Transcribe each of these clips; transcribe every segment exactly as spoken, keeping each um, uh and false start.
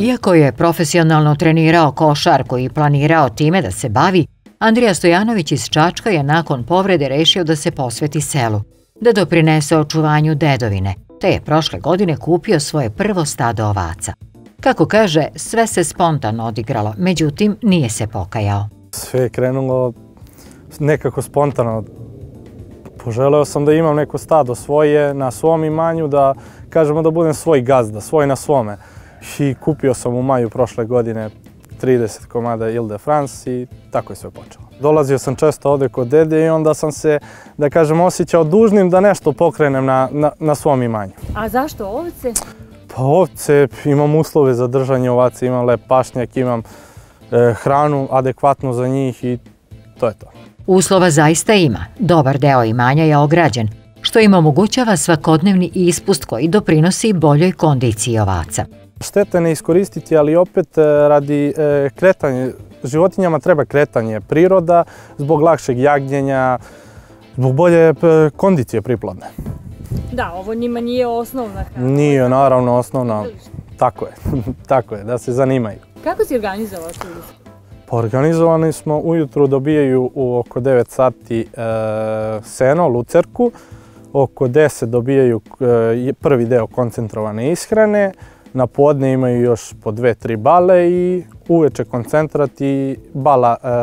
Iako je profesionalno trenirao košarku i planirao time da se bavi, Andrija Stojanović iz Čačka je nakon povrede rešio da se posveti selu, da doprinese očuvanju dedovine, te je prošle godine kupio svoje prvo stado ovaca. Kako kaže, sve se spontano odigralo, međutim nije se pokajao. Sve je krenulo nekako spontano. Poželeo sam da imam neko stado svoje na svom imanju, da kažemo da budem svoj gazda, svoj na svome. I kupio sam u maju prošle godine trideset komada Ile de France i tako je sve počelo. Dolazio sam često ovde kod dede i onda sam se, da kažem, osjećao dužnim da nešto pokrenem na, na, na svom imanju. A zašto ovce? Pa ovce, imam uslove za držanje ovaca, imam lep pašnjak, imam e, hranu adekvatnu za njih i to je to. Uslova zaista ima. Dobar deo imanja je ograđen, što im omogućava svakodnevni ispust koji doprinosi boljoj kondiciji ovaca. Štete ne iskoristiti, ali opet radi kretanja, životinjama treba kretanje, priroda, zbog lakšeg jagnjenja, zbog bolje kondicije priplodne. Da, ovo njima nije osnovna hrana. Nije, naravno, osnovna. Tako je, tako je, da se zanimaju. Kako si organizovao tu izbor? Pa organizovani smo, ujutru dobijaju u oko devet sati e, seno, lucerku, oko deset dobijaju e, prvi deo koncentrovane ishrane, na podne imaju još po dve, tri bale i uveče koncentrat i bala e,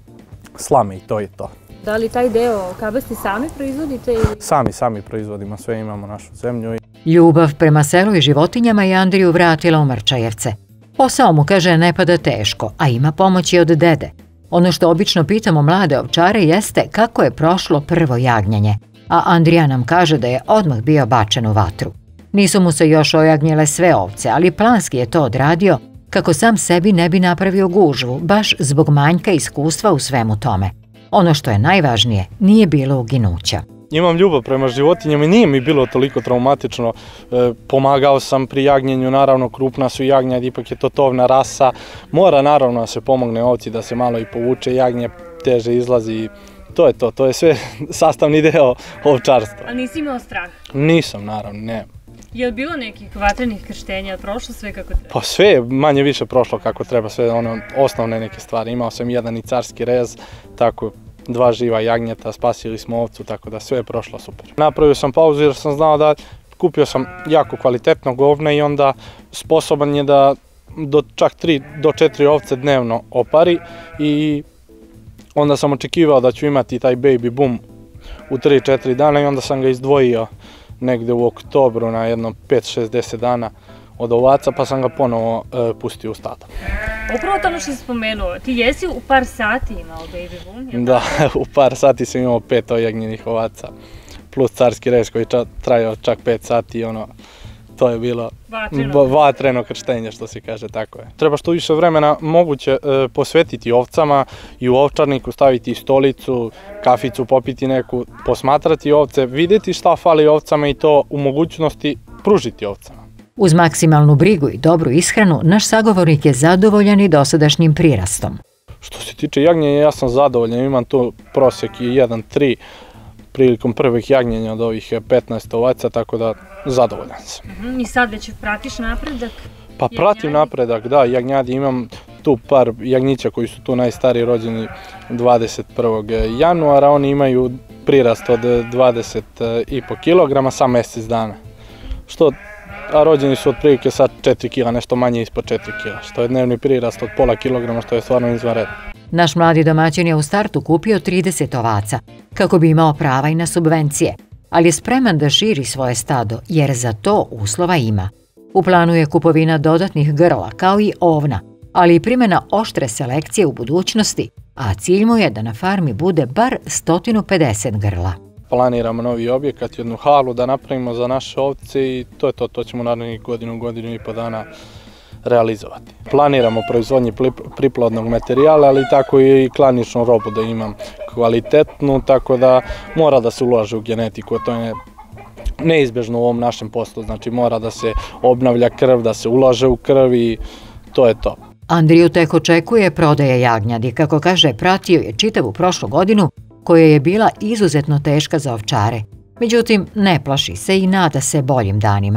slame i to je to. Da li taj deo kabasti sami proizvodite? Ili... Sami, sami proizvodimo, sve imamo našu zemlju. Ljubav prema selu i životinjama je Andriju vratila u Mrčajevce. Posao mu, kaže, ne pada teško, a ima pomoći od dede. Ono što obično pitamo mlade ovčare jeste kako je prošlo prvo jagnjanje, a Andrija nam kaže da je odmah bio bačen u vatru. Nisu mu se još ojagnjile sve ovce, ali planski je to odradio kako sam sebi ne bi napravio gužvu, baš zbog manjka iskustva u svemu tome. Ono što je najvažnije, nije bilo uginuća. Imam ljubav prema životinjama i nije mi bilo toliko traumatično. E, pomagao sam pri jagnjenju, naravno krupna su jagnja, ipak je to tovna rasa. Mora naravno da se pomogne ovci, da se malo i povuče, jagnje teže izlazi i to je to. To je sve sastavni deo ovčarstva. A nisi imao strah? Nisam, naravno, ne. Je li bilo nekih vatrenih krštenja, prošlo sve kako treba? Pa sve je manje više prošlo kako treba, sve ono osnovne neke stvari. Imao sam jedan i carski rez, tako dva živa jagnjeta, spasili smo ovcu, tako da sve je prošlo super. Napravio sam pauzu jer sam znao da kupio sam jako kvalitetno govna i onda sposoban je da do čak tri do četiri ovce dnevno opari i onda sam očekivao da ću imati taj baby boom u tri četiri dana i onda sam ga izdvojio negde u oktobru na jedno pet šest deset dana od ovaca, pa sam ga ponovo e, pustio u stado. Upravo to ono što si spomenuo, ti jesi u par sati imao baby boom? Da, u par sati sam imao pet ojagnjenih ovaca, plus carski rez koji ča, trajao čak pet sati, ono, to je bilo vatreno, vatreno krštenje, što se kaže, tako je. Treba što više vremena moguće e, posvetiti ovcama i u ovčarniku staviti stolicu, kaficu, popiti neku, posmatrati ovce, vidjeti šta fali ovcama i to u mogućnosti pružiti ovcama. Uz maksimalnu brigu i dobru ishranu, naš sagovornik je zadovoljan i dosadašnjim prirastom. Što se tiče jagnjenja, ja sam zadovoljan, imam tu prosjek i jedan tri prilikom prvih jagnjenja od ovih petnaest ovaca, tako da zadovoljan sam. I sad već pratiš napredak? Pa pratim napredak, da, jagnjadi, imam tu par jagnjića koji su tu najstariji, rođeni dvadeset prvog januara, oni imaju prirast od dvadeset i po kilograma sa mjesec dana. Što a rođeni su otprilike sa četiri kila, nešto manje ispod četiri kila, što je dnevni prirast od pola kilograma, što je stvarno izvanredno. Naš mladi domaćin je u startu kupio trideset ovaca, kako bi imao prava i na subvencije, ali je spreman da širi svoje stado, jer za to uslova ima. U planu je kupovina dodatnih grla, kao i ovna, ali i primjena oštre selekcije u budućnosti, a cilj mu je da na farmi bude bar sto pedeset grla. Planiramo novi objekat, jednu halu da napravimo za naše ovce i to je to, to ćemo narednih godinu, godinu i po dana realizovati. Planiramo proizvodnje priplodnog materijala, ali tako i klaničnu robu da imam kvalitetnu, tako da mora da se ulaže u genetiku, to je neizbežno u ovom našem poslu, znači mora da se obnavlja krv, da se ulaže u krv i to je to. Andriju tek očekuje prodaje jagnjadi, kako kaže, pratio je čitavu prošlu godinu koja je bila izuzetno teška za ovčare. Međutim, ne plaši se i nada se boljim danima.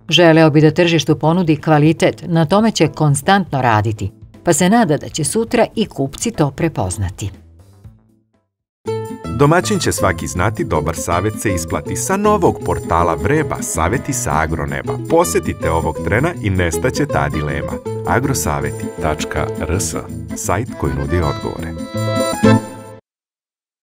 Želeo bi da tržištu ponudi kvalitet, na tome će konstantno raditi, pa se nada da će sutra i kupci to prepoznati. Domaćin će svaki znati, dobar savjet se isplati. Sa novog portala Vreba, savjeti sa agroneba. Posjetite ovog trena i nestaće ta dilema. agrosaveti tačka r s, sajt koji nudi odgovore.